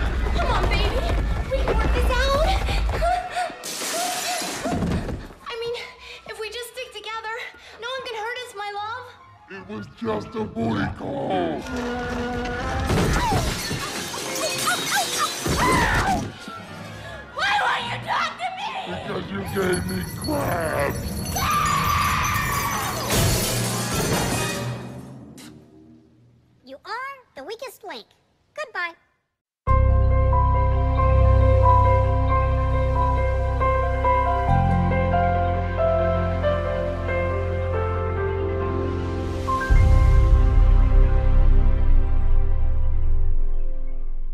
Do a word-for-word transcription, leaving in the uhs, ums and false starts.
Come on, baby. We can work this out. I mean, if we just stick together, no one can hurt us, my love. It was just a booty call. Why won't you talk to me? Because you gave me crabs.